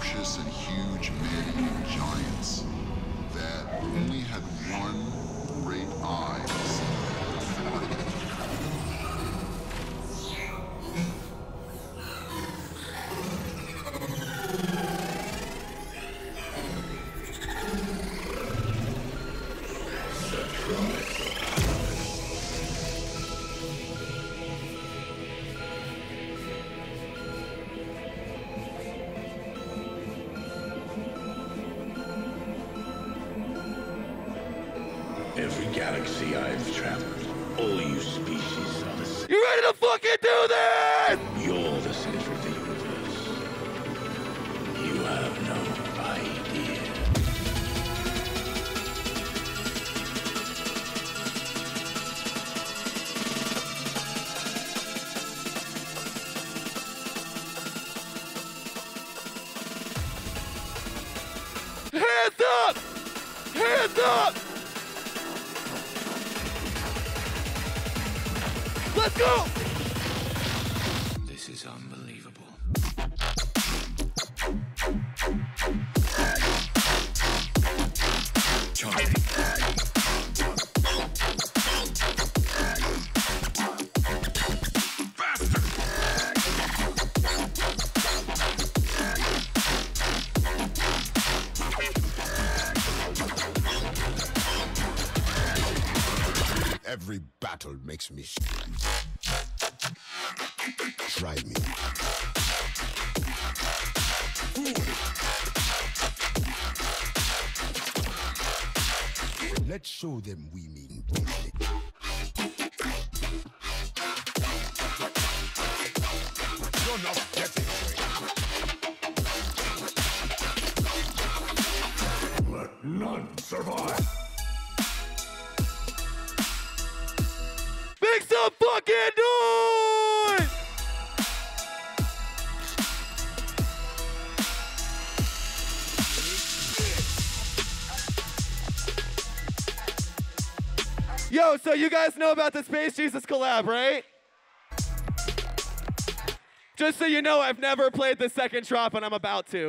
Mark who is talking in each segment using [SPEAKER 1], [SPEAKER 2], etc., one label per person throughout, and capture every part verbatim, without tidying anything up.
[SPEAKER 1] ferocious and huge man-eating giants that only had one great eye to see. Subtronics.
[SPEAKER 2] Every galaxy I've traveled, all you species are the same.
[SPEAKER 3] You ready to fucking do this?
[SPEAKER 2] You're the center of the universe. You have no idea.
[SPEAKER 3] Hands up! Hands up! Let's go!
[SPEAKER 2] This is unbelievable. Charlie.
[SPEAKER 4] Every battle makes me try me. Let's show them we mean business. You're not getting away.
[SPEAKER 2] Let none survive.
[SPEAKER 3] Make some fucking noise! Yo, so you guys know about the Space Jesus collab, right? Just so you know, I've never played the second drop and I'm about to.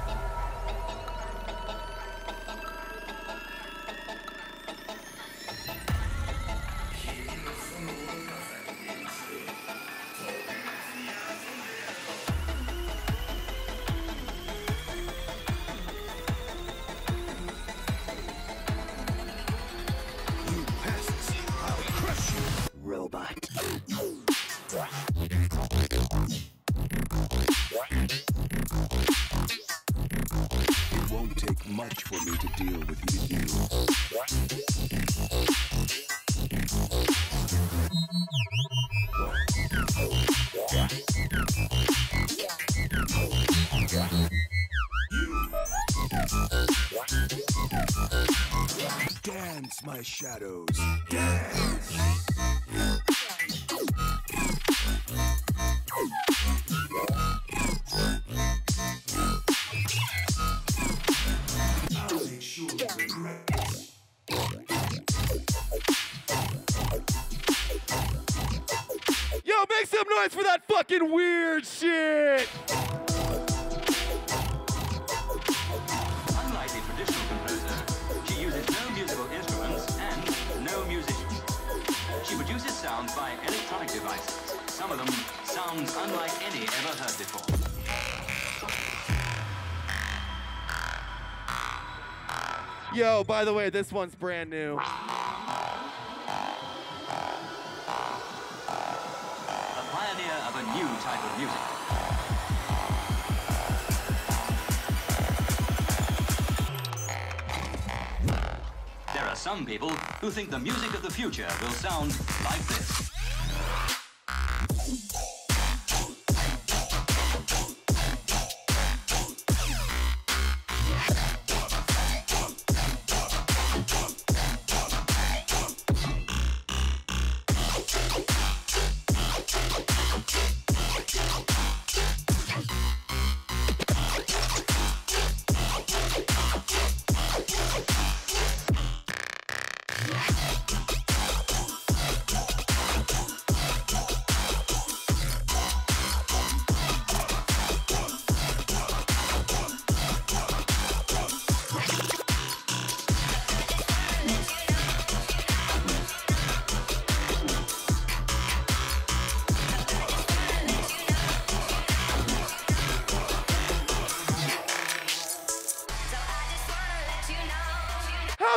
[SPEAKER 4] Robot. It won't take much for me to deal with you. Dance, my shadows. Dance. I'll make sure you regret this.
[SPEAKER 3] Yo, make some noise for that fucking weird shit!
[SPEAKER 5] Unlike the traditional composer, she uses no musical instruments and no musicians. She produces sounds by electronic devices. Some of them sounds unlike any ever heard before.
[SPEAKER 3] Yo, by the way, this one's brand new.
[SPEAKER 5] The pioneer of a new type of music. There are some people who think the music of the future will sound like this.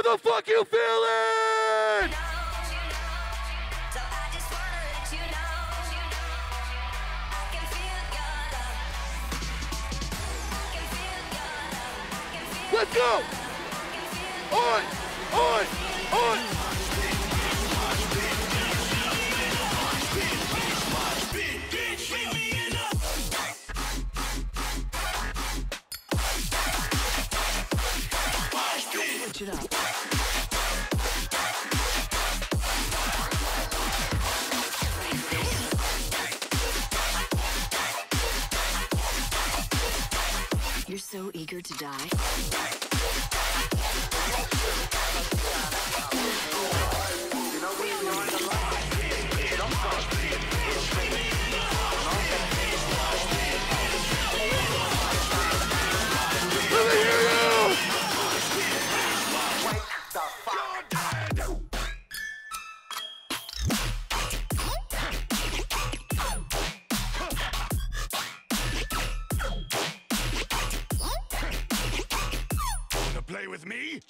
[SPEAKER 3] the fuck you feeling? Let's go! On! On! On!
[SPEAKER 6] Switch it up. You're so eager to die.
[SPEAKER 2] Play with me?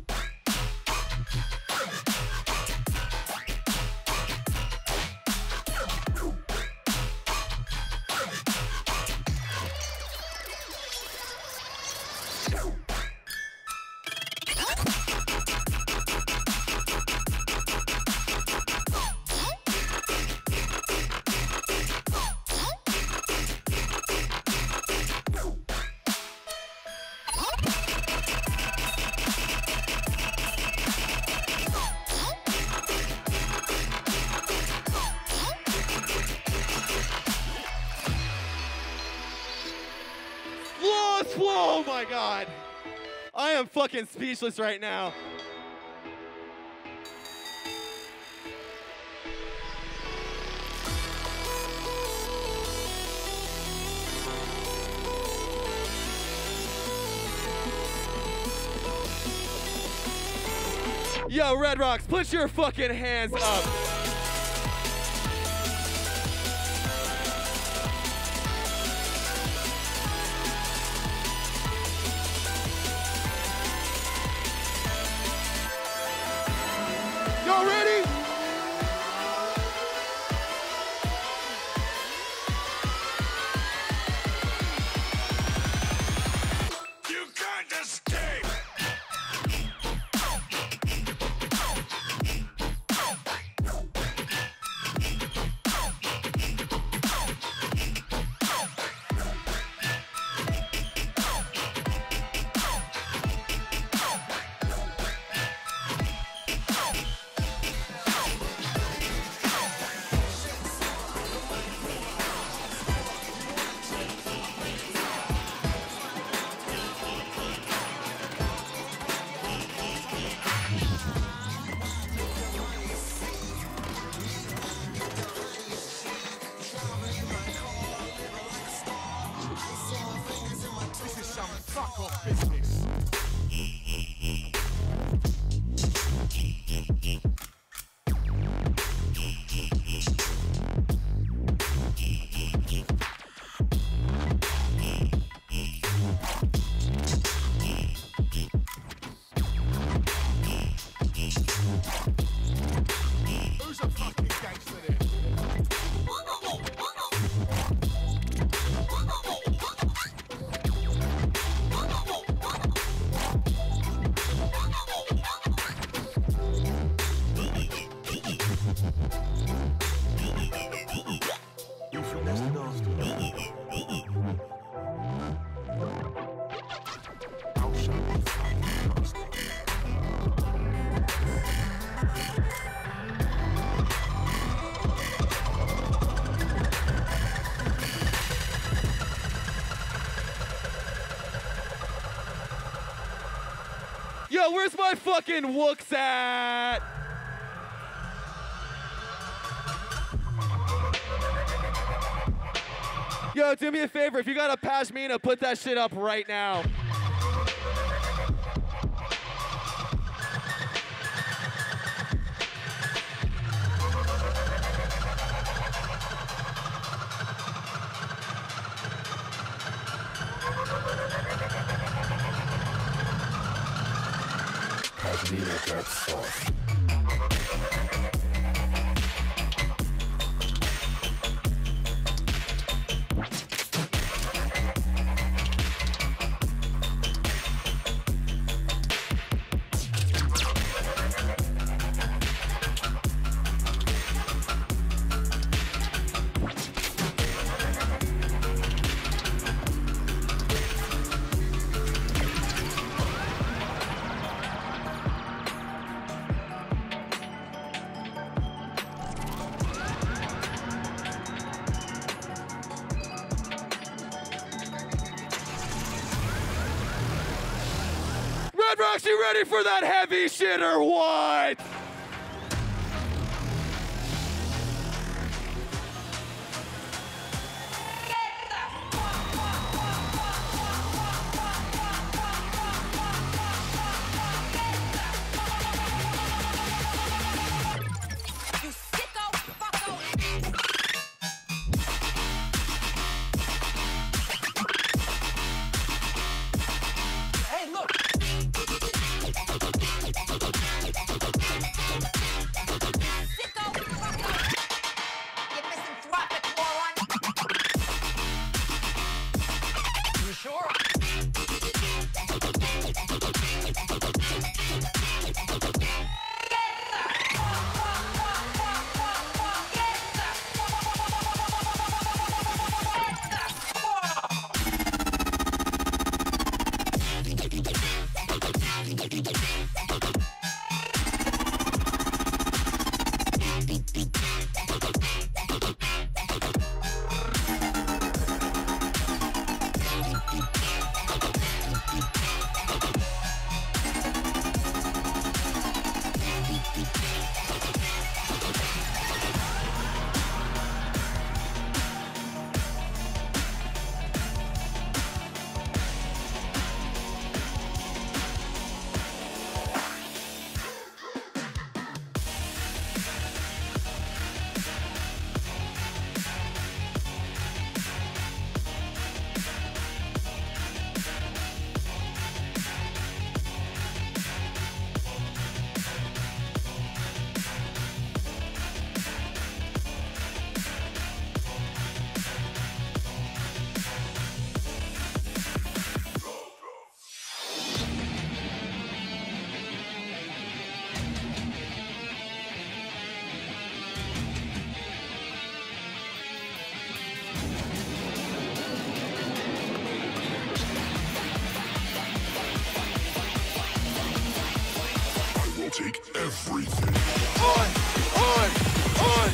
[SPEAKER 3] Oh my God. I am fucking speechless right now. Yo, Red Rocks, put your fucking hands up. Y'all ready?
[SPEAKER 2] You can't escape!
[SPEAKER 7] Fuck off business. Who's a fucking gangster there?
[SPEAKER 3] Yo, where's my fucking wooks at? Yo, do me a favor, if you got a pashmina, put that shit up right now.
[SPEAKER 4] Neither that sauce.
[SPEAKER 3] Red Rocks, you ready for that heavy shit or what?
[SPEAKER 1] Take everything.
[SPEAKER 3] On, on, on.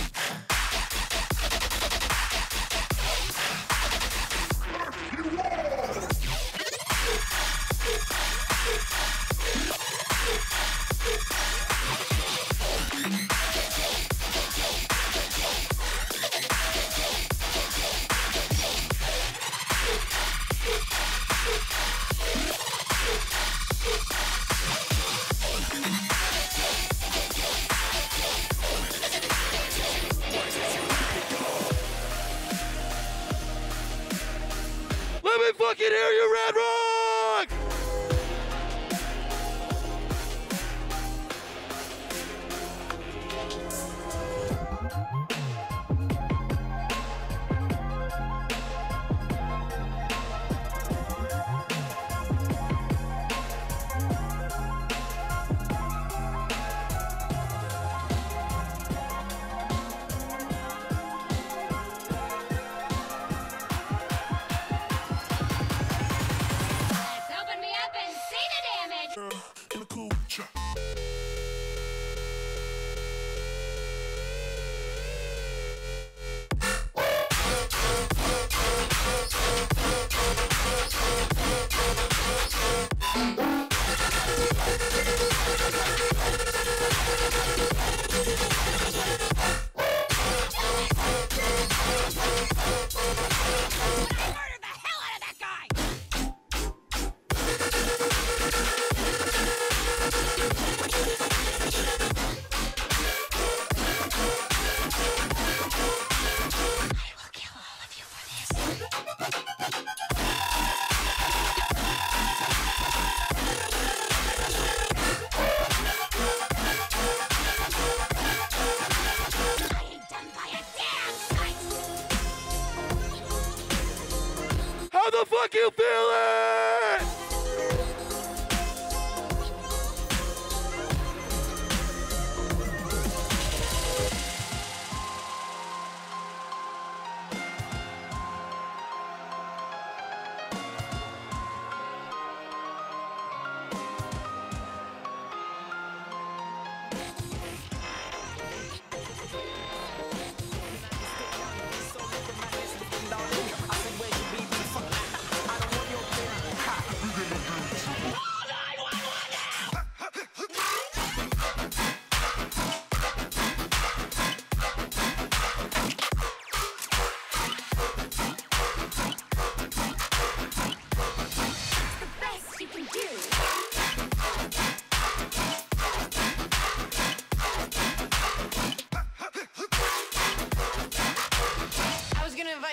[SPEAKER 1] You are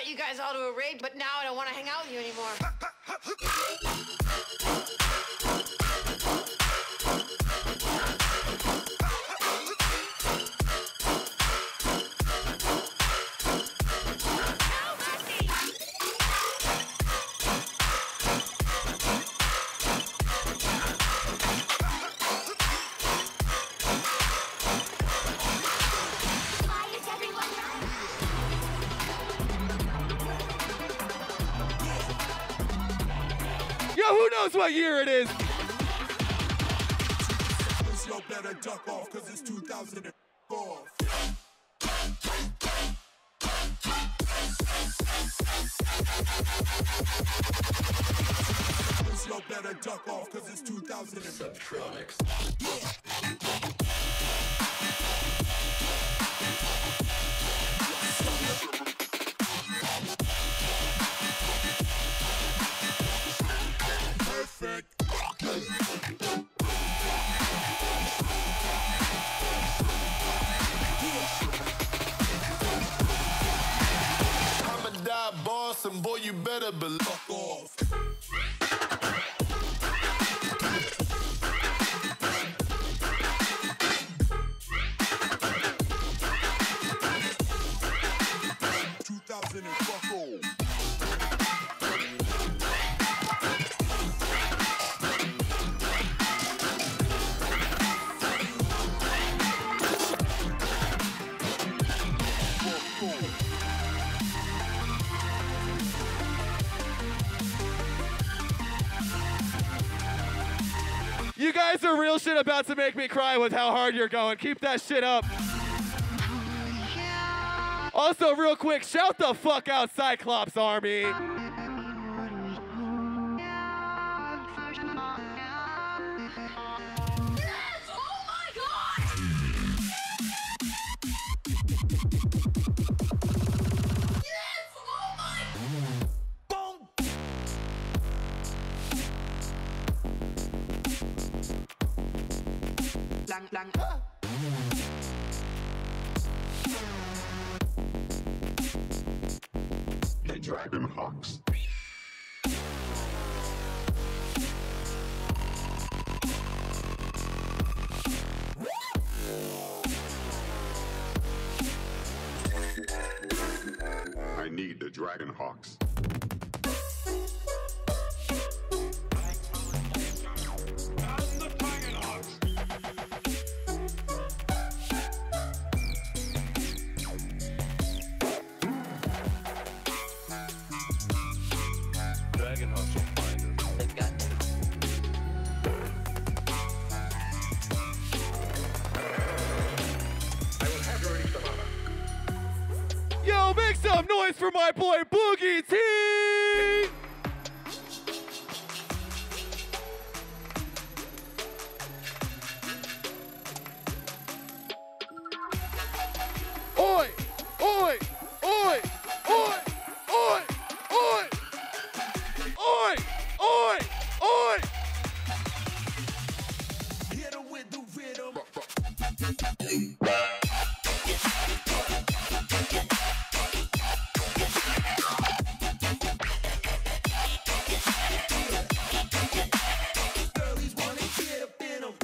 [SPEAKER 8] you guys all to a raid, but now I don't want to hang out with you anymore.
[SPEAKER 3] Who knows what year it is?
[SPEAKER 4] Slow better duck off, cause it's two thousand four. Slow better duck off, cause it's two thousand Subtronics.
[SPEAKER 9] And boy, you better be fuck off.
[SPEAKER 4] two thousand and fuck off.
[SPEAKER 3] You guys are real shit about to make me cry with how hard you're going. Keep that shit up. Also, real quick, shout the fuck out, Cyclops Army.
[SPEAKER 8] Lang, lang.
[SPEAKER 1] The Dragon Hawks. I need the Dragon Hawks.
[SPEAKER 3] Yo, make some noise for my boy Boogie T! Oi! Oi! Oi! Oi! Oi! Oi! Oi! Oi! Oi!
[SPEAKER 4] Hit him with the rhythm. Girlies wanna get up in 'em.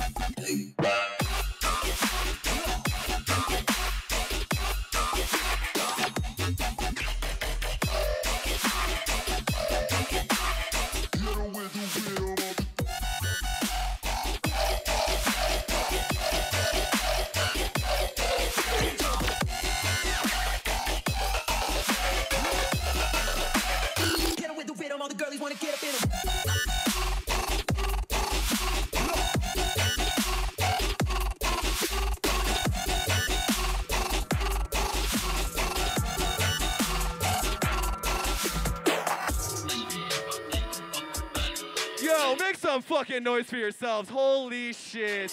[SPEAKER 4] Get 'em with the rhythm, all the girlies wanna get up in 'em.
[SPEAKER 3] Yo, make some fucking noise for yourselves. Holy shit.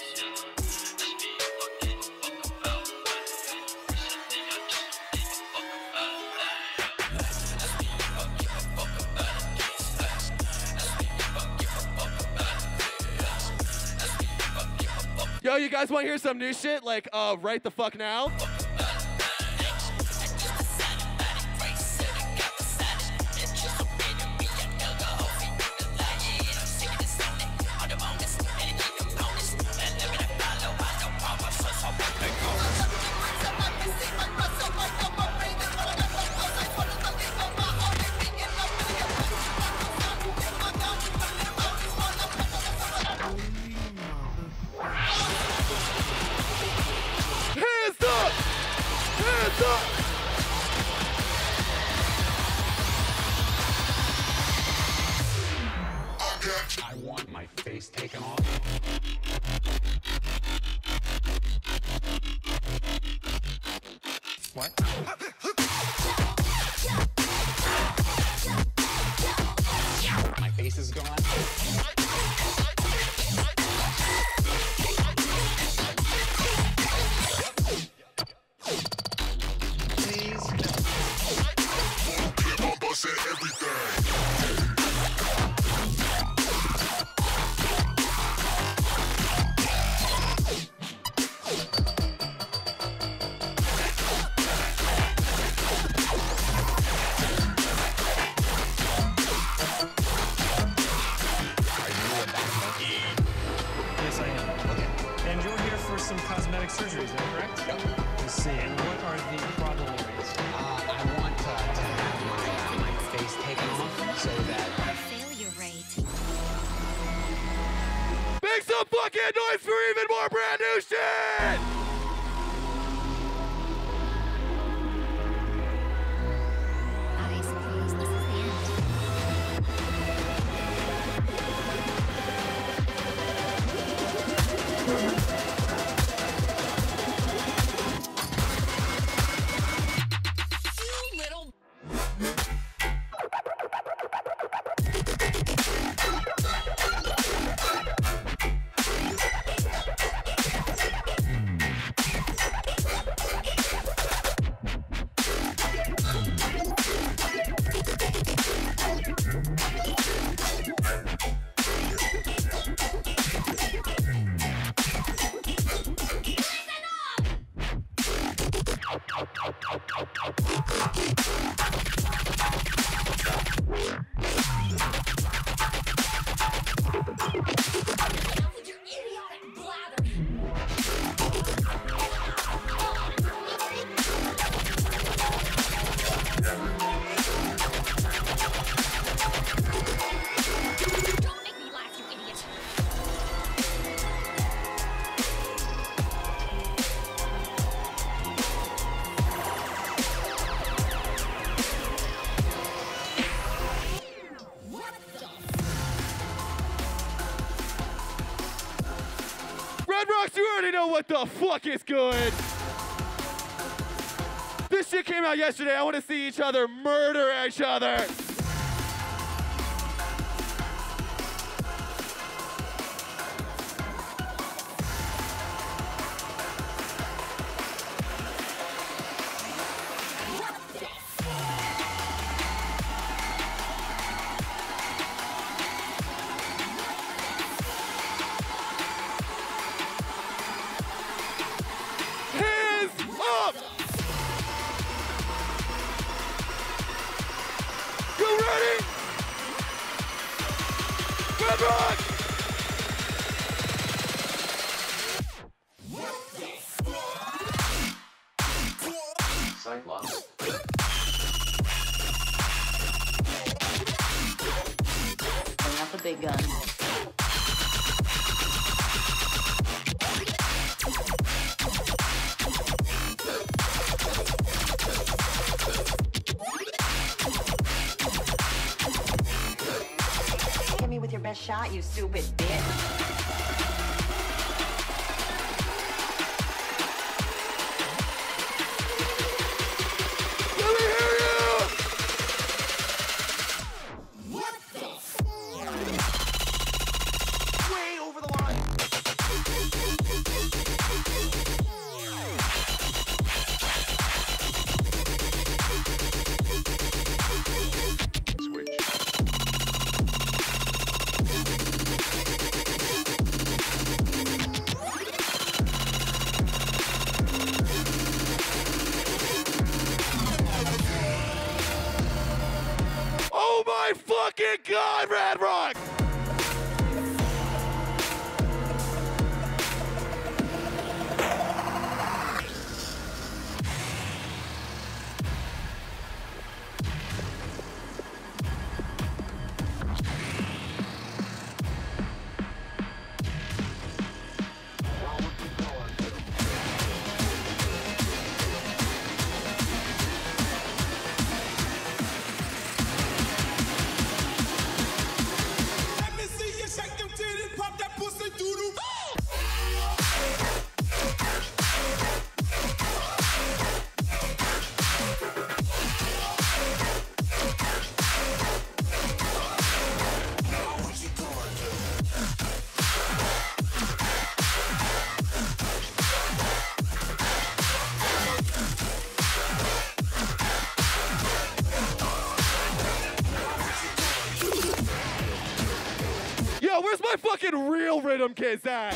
[SPEAKER 3] Yo, you guys want to hear some new shit? Like, uh, right the fuck now? hands up!
[SPEAKER 2] I want my face taken off. What? My face is gone. Please.
[SPEAKER 1] Get my bus at everything.
[SPEAKER 10] Yes, I am. Okay. And you're here for some cosmetic surgery, is that correct? Yep. Let's see. And what are the problem areas?
[SPEAKER 2] Uh, I want uh, to have my, uh, my face taken off so that...
[SPEAKER 6] Failure rate.
[SPEAKER 3] Make some fucking noise for even more brand new shit!
[SPEAKER 6] I suppose this is the end. You little...
[SPEAKER 3] Red Rocks, you already know what the fuck is good. This shit came out yesterday. I want to see each other murder each other. Hands up! You ready? Red Rock!
[SPEAKER 5] Cyclops.
[SPEAKER 6] Bring out the big guns. Hit me with your best shot, you stupid bitch.
[SPEAKER 3] Let me hear you!
[SPEAKER 7] Way over the line.
[SPEAKER 1] Switch.
[SPEAKER 3] Oh my fucking god, Red Rock! where's my fucking real rhythm case at?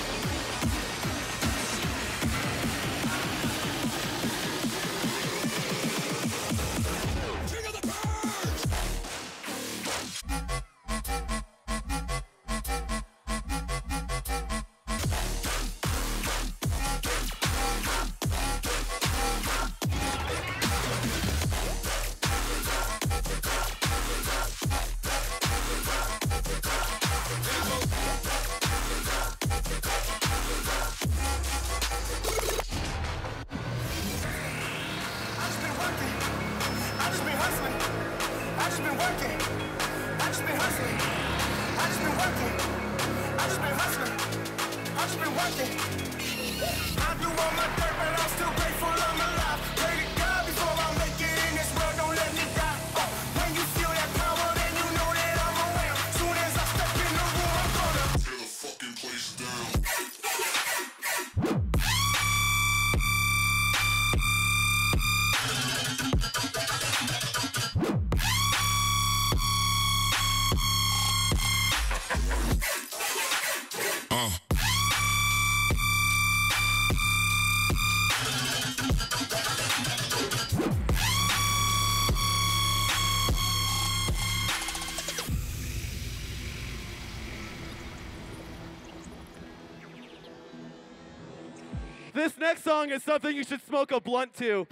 [SPEAKER 3] This next song is something you should smoke a blunt to.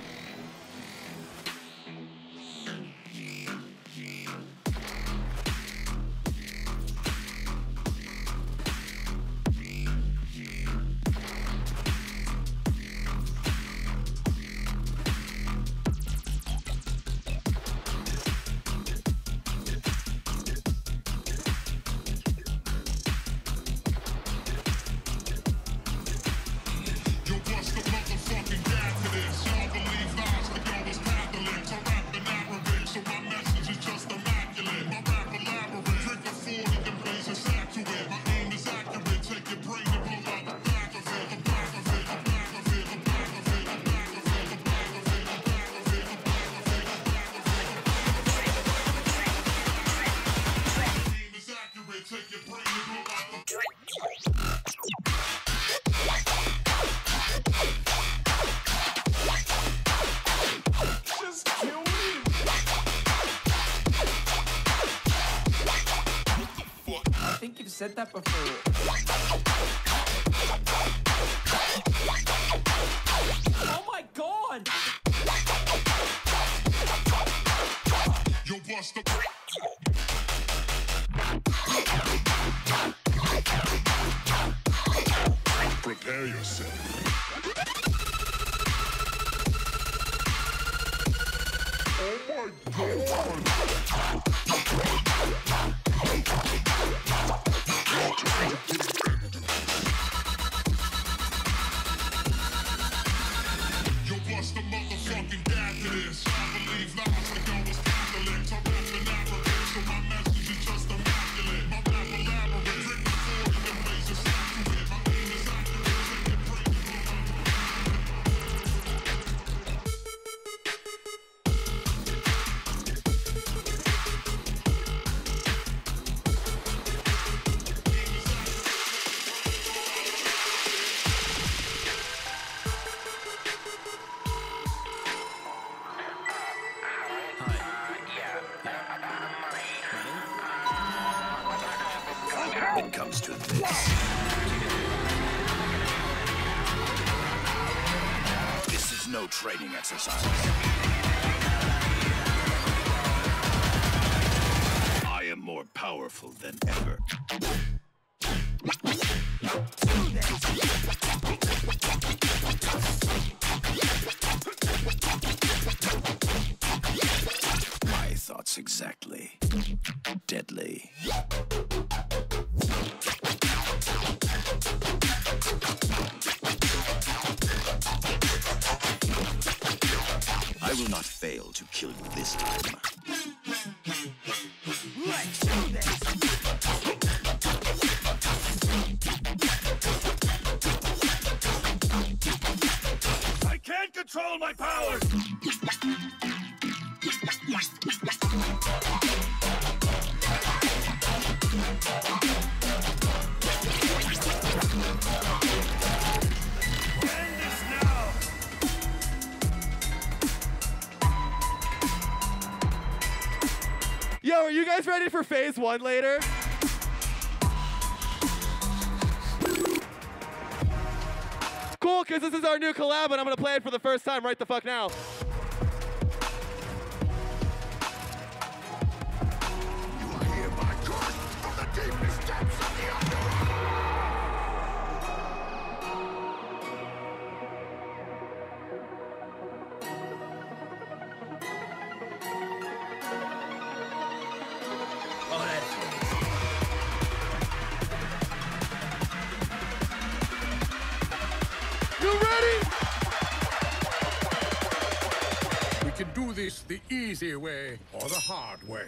[SPEAKER 11] Said that before. Oh my god!
[SPEAKER 9] Yo, bust the prepare yourself. Oh my god! Yo, bust the motherfucking gap to this. I believe lies like I was Catholic. I rap in Arabic, so my message is just immaculate. My rap elaborate, drink the forty and raise a sack to it. My aim is accurate, take it, bring it.
[SPEAKER 4] It comes to this. This is no training exercise. I am more powerful than ever. My thoughts exactly. Deadly. I will not fail to kill you this time. Let's do this! I can't control my powers!
[SPEAKER 3] Yo, are you guys ready for phase one later? Cool, because this is our new collab, and I'm going to play it for the first time right the fuck now.
[SPEAKER 7] We can do this the easy way or the hard way.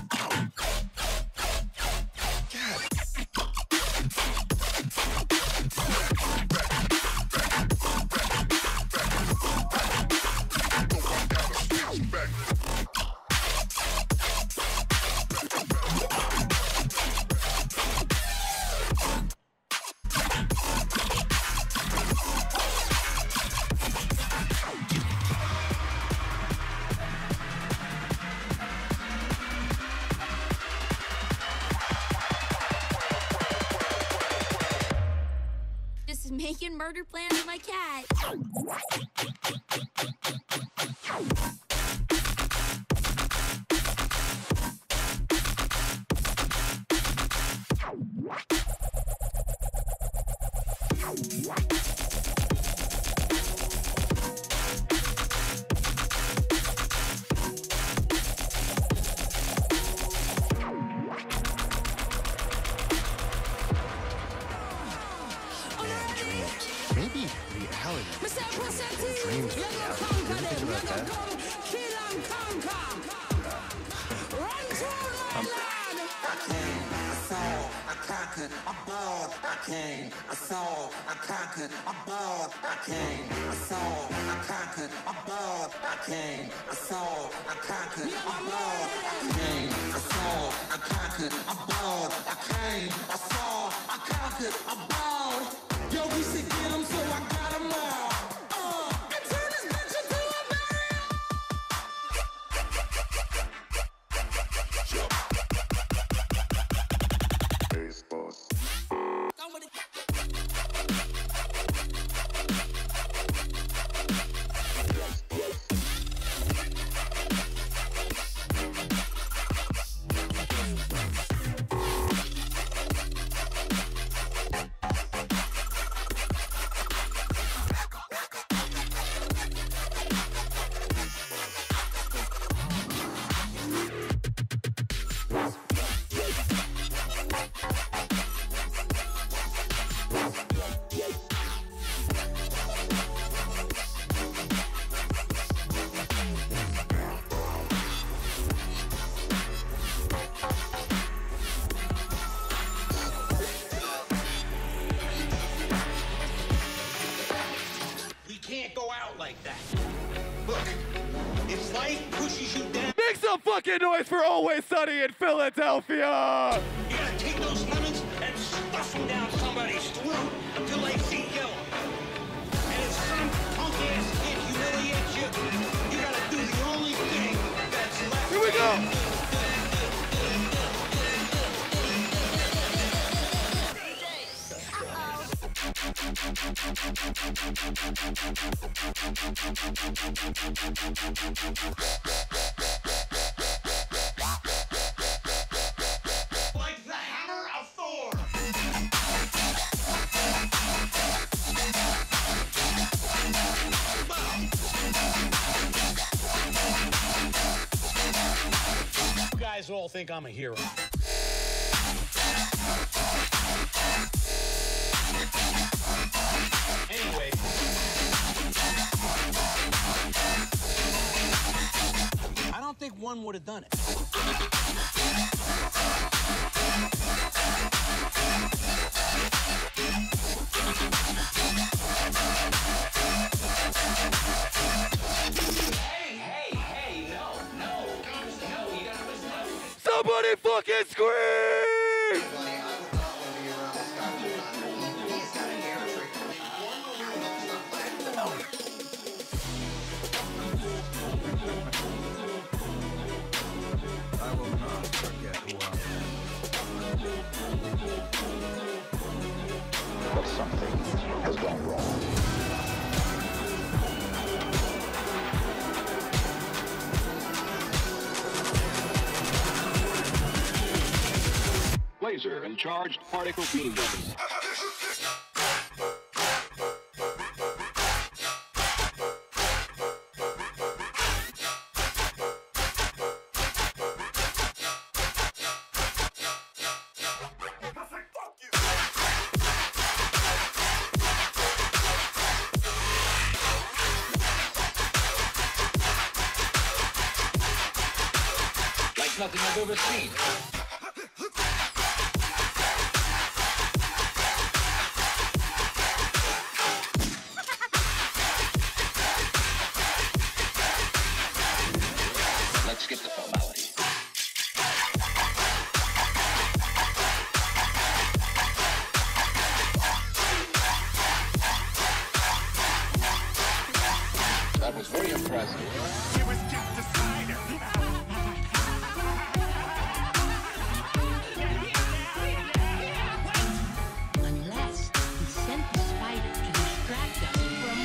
[SPEAKER 6] Just making murder plans with my cat.
[SPEAKER 12] Maybe reality. Dreams. Did you think about that? Um,
[SPEAKER 13] I conquered, I bought, I came, I saw, I conquered, I bought, I came, I saw, I conquered, I bought, I came, I saw, I conquered, I bought, I came, I saw, I conquered, I bought, I came, I saw, I conquered, I bought. Yo, we should get them, so I got them all. Uh, I turn this bitch into a
[SPEAKER 14] like that. Look, if life pushes you down...
[SPEAKER 3] Make some fucking noise for Always Sunny in Philadelphia!
[SPEAKER 14] You gotta take those lemons and stuff them down somebody's throat until they see yellow. And if some punk-ass kid humiliates you, you gotta do the only thing that's left.
[SPEAKER 3] Here we go!
[SPEAKER 14] Like the hammer of Thor.
[SPEAKER 15] You guys all think I'm a hero.
[SPEAKER 14] Anyway.
[SPEAKER 15] I don't think one would have done it.
[SPEAKER 14] Hey, hey, hey, no, no, no, you gotta listen up.
[SPEAKER 3] Somebody fucking scream!
[SPEAKER 16] I will not. from charged particle beam weapons. Like nothing I've ever seen. Let's skip the formality. That was very impressive.
[SPEAKER 9] It was just a spider.
[SPEAKER 17] Unless he sent the spider to distract us from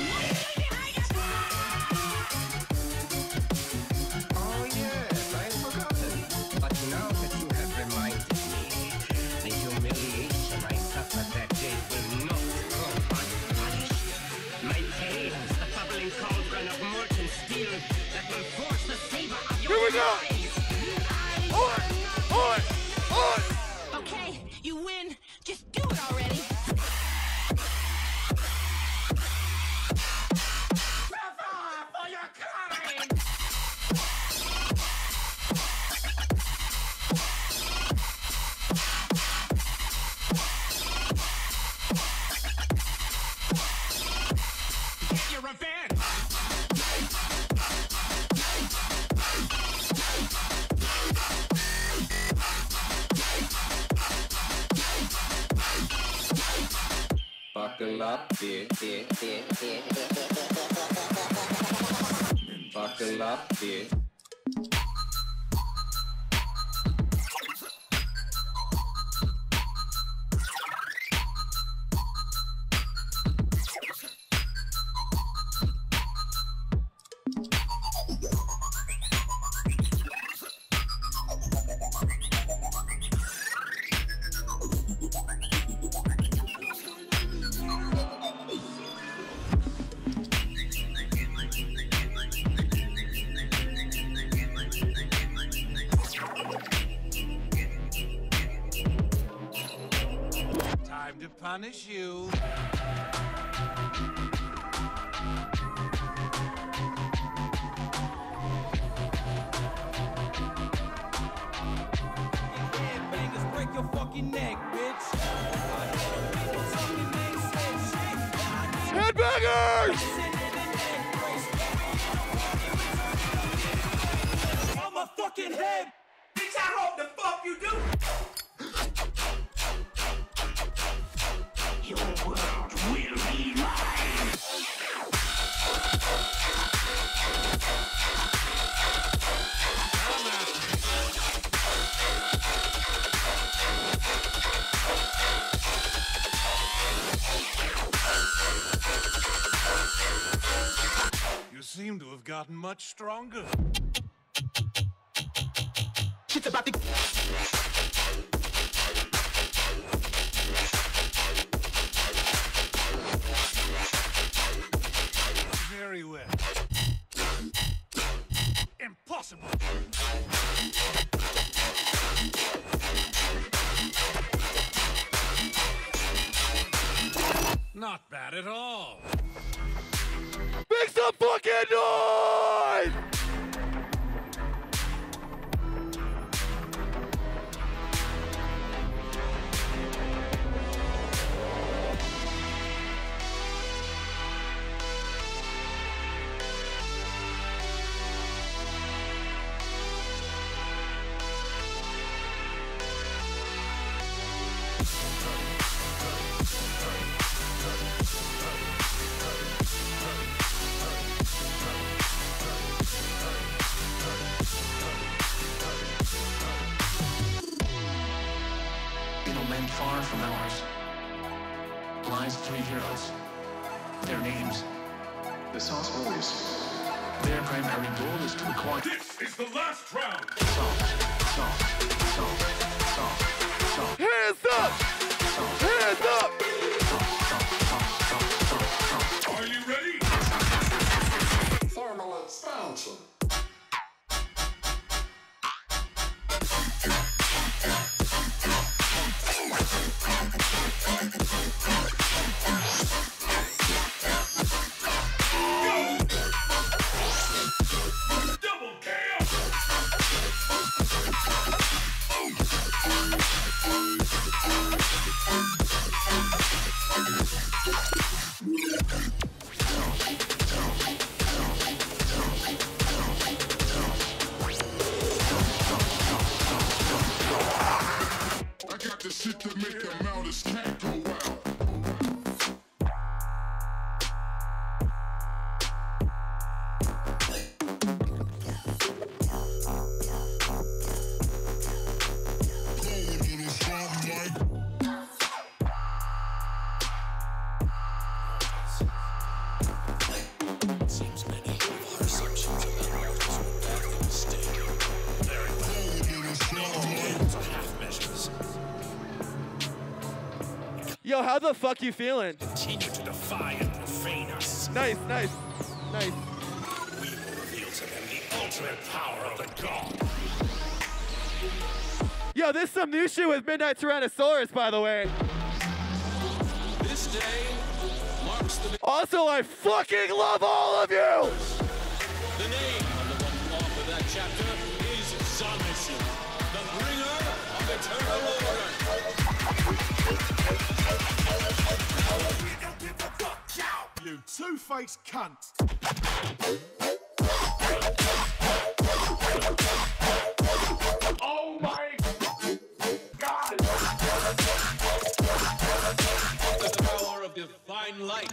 [SPEAKER 18] Oh yes, I had forgotten. But now that you have reminded me, the humiliation I suffered that day will not go unpunished. My pain is the bubbling cauldron of molten steel that will force the saber of your
[SPEAKER 3] Here we go! On! On! On!
[SPEAKER 17] Okay, you win. Just do it already.
[SPEAKER 9] For your kind! Get your revenge!
[SPEAKER 18] Buckle up, dear, dear, dear, dear. Buckle up, dear.
[SPEAKER 19] Time to punish you.
[SPEAKER 11] Bangers break your fucking neck, bitch.
[SPEAKER 3] Headbangers!
[SPEAKER 11] On my fucking head! Bitch, I hope the fuck you do! Your world will be mine!
[SPEAKER 19] You seem to have gotten much stronger.
[SPEAKER 11] Shit's about to...
[SPEAKER 19] Very well. Impossible. Not bad at all.
[SPEAKER 3] Make some fucking noise!
[SPEAKER 2] land far from ours lies three heroes. Their names, the Sauce Boys. Their primary goal is to acquire...
[SPEAKER 9] This is the last round!
[SPEAKER 2] Soft, soft, soft, soft,
[SPEAKER 3] Hands up! Hands up!
[SPEAKER 9] Are you ready?
[SPEAKER 13] Thermal expansion.
[SPEAKER 9] Double K O!
[SPEAKER 1] I got the shit to make the mountains can't go wild.
[SPEAKER 9] Seems many of our assumptions about artists were badly mistaken. Very well. Half measures.
[SPEAKER 3] Yo, how the fuck you feeling?
[SPEAKER 9] Continue to defy and profane us.
[SPEAKER 3] Nice, nice, nice.
[SPEAKER 9] We will reveal to them the ultimate power of the god.
[SPEAKER 3] Yo, this is some new shit with Midnight Tyrannosaurus, by the way.
[SPEAKER 9] This day marks the
[SPEAKER 3] Also, I fucking love all of you!
[SPEAKER 9] The name of the one author of that chapter is Submission, the bringer of eternal order.
[SPEAKER 19] You two-faced cunt.
[SPEAKER 9] Oh my God! The power of divine light.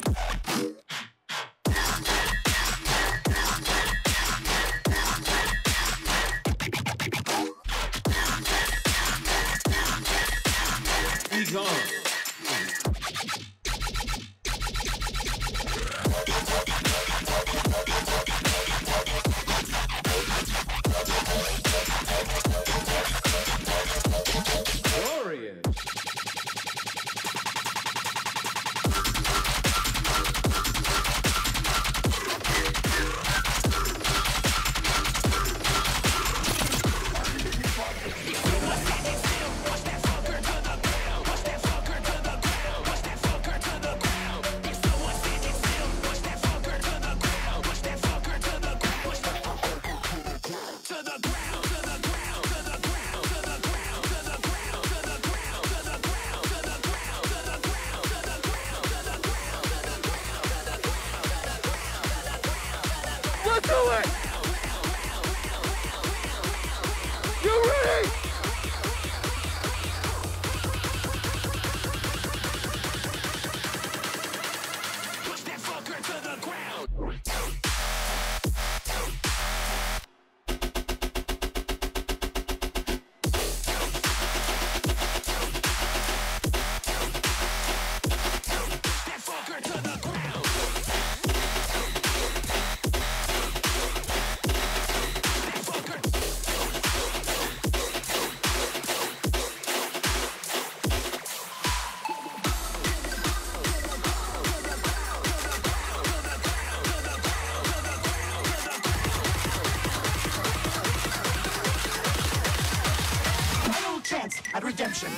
[SPEAKER 9] Be gone.
[SPEAKER 12] Glorious.
[SPEAKER 3] Let's do it! You ready?
[SPEAKER 9] Push that fucker to the ground. That fucker to the ground. That fucker.
[SPEAKER 11] Final chance at redemption.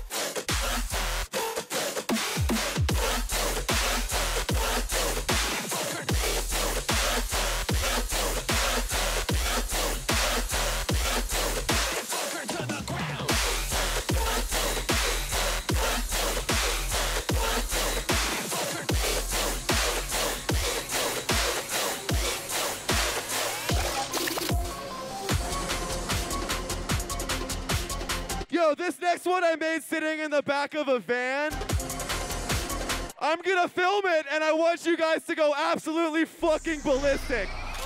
[SPEAKER 3] Yo, this next one I made sitting in the back of a van. I'm gonna film it, and I want you guys to go absolutely fucking ballistic.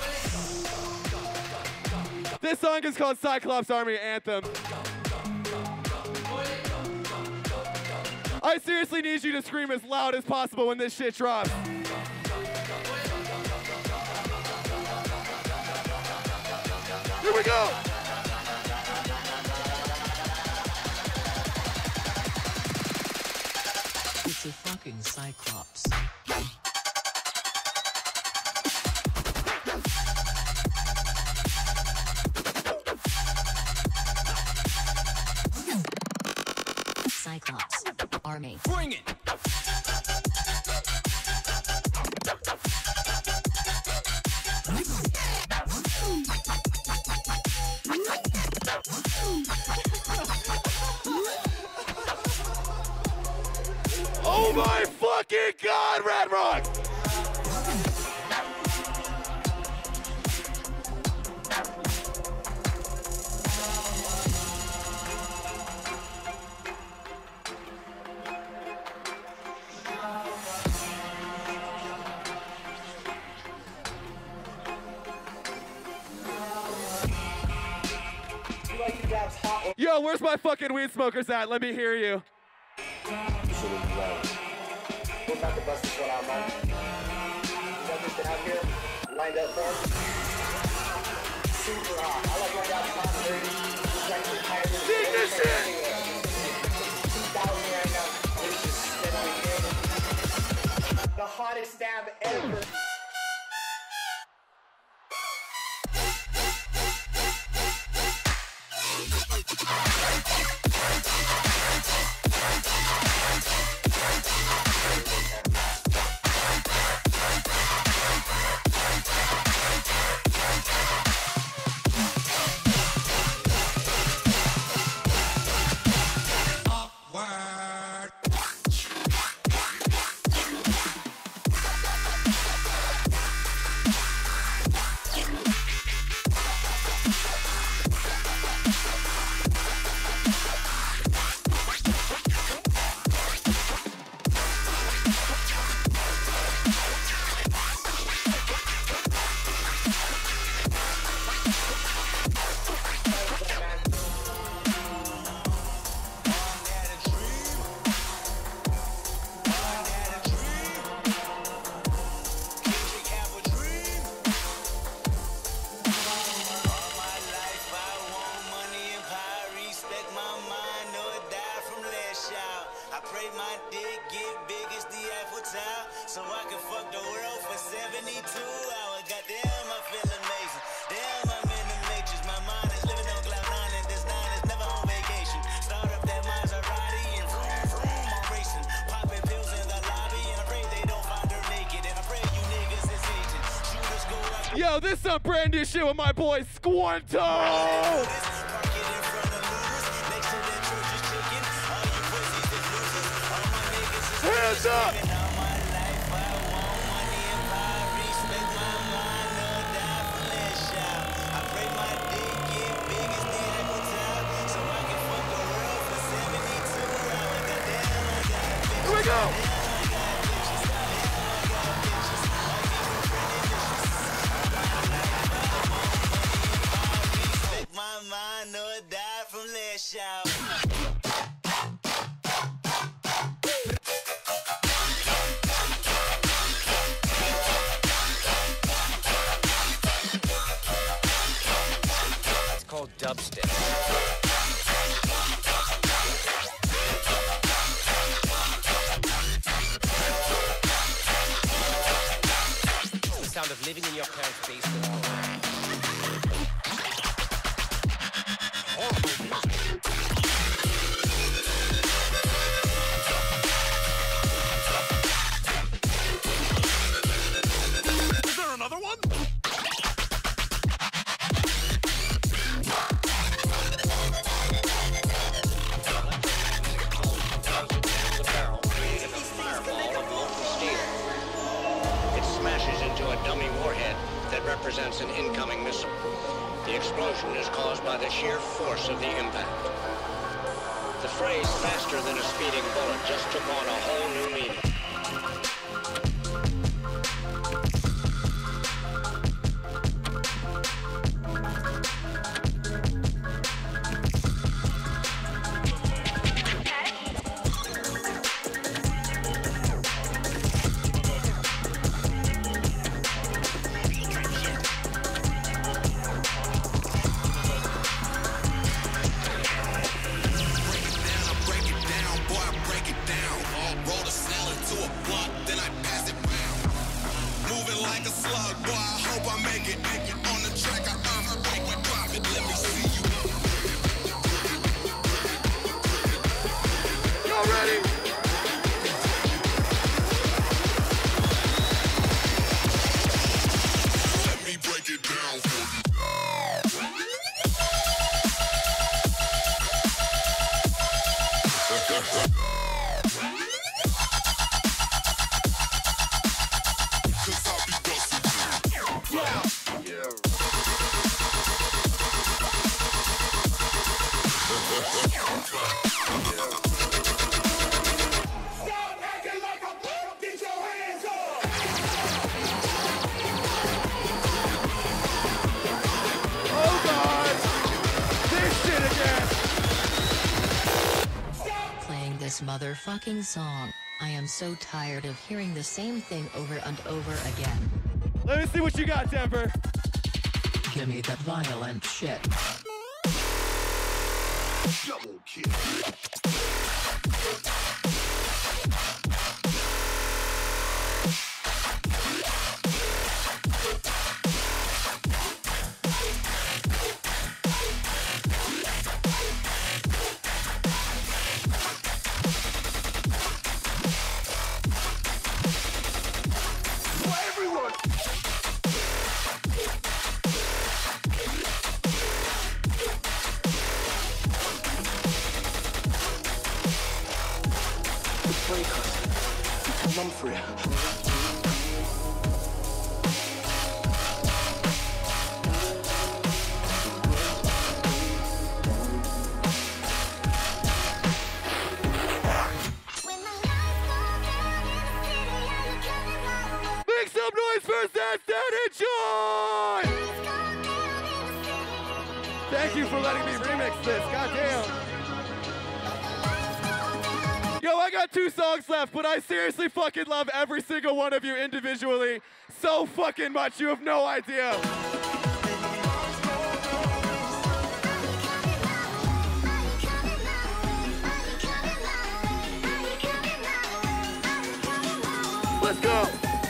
[SPEAKER 3] This song is called Cyclops Army Anthem. I seriously need you to scream as loud as possible when this shit drops. Here we go!
[SPEAKER 17] army.
[SPEAKER 11] Bring it!
[SPEAKER 3] Oh my fucking God, Red Rock! Yo, where's my fucking weed smokers at? Let me hear you.
[SPEAKER 20] We're about to bust this one out, man. You got this out here, lined up for us. Super hot. I like lined up hot, dirty. Like higher than
[SPEAKER 3] Dig this shit!
[SPEAKER 20] two thousand right now. It's just steadily in. The hottest stab ever.
[SPEAKER 3] Yo, this is some brand new shit with my boy Squanto! Hands up! Here we go!
[SPEAKER 11] It's called dubstep. The sound of living in your parents' basement.
[SPEAKER 19] Is there another one?
[SPEAKER 18] Smashes into a dummy warhead that represents an incoming missile. The explosion is caused by the sheer force of the impact. The phrase faster than a speeding bullet just took on a whole new meaning.
[SPEAKER 9] Roll the salad to
[SPEAKER 21] this motherfucking song. I am so tired of hearing the same thing over and over again.
[SPEAKER 3] Let me see what you got, Denver.
[SPEAKER 21] Give me that violent shit.
[SPEAKER 9] Double kill.
[SPEAKER 12] Mum for you.
[SPEAKER 3] Make some noise for Stan and Joy! Thank you for letting me remix this, goddamn. Yo, I got two songs left, but I seriously fucking love every single one of you individually so fucking much, you have no idea. Let's go.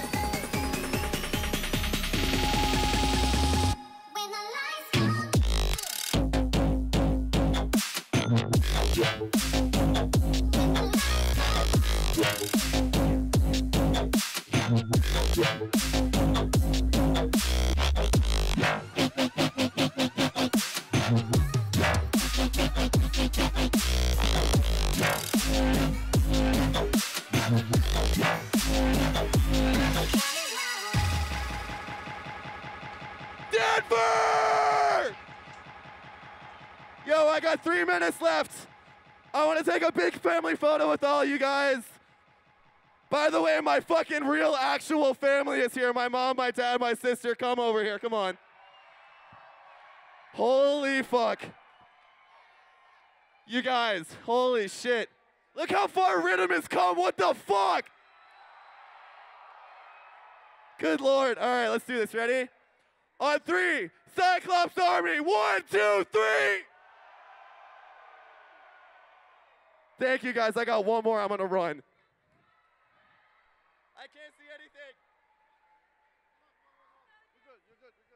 [SPEAKER 3] Denver! Yo, I got three minutes left. I want to take a big family photo with all you guys. By the way, my fucking real actual family is here. My mom, my dad, my sister. Come over here, come on. Holy fuck. You guys, holy shit. Look how far Rhythm has come, what the fuck? Good Lord. All right, let's do this, ready? On three, Cyclops Army, one, two, three. Thank you guys, I got one more, I'm gonna run. I can't see anything.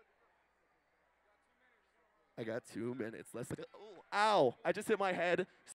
[SPEAKER 3] I got two minutes. Let's. Oh, ow! I just hit my head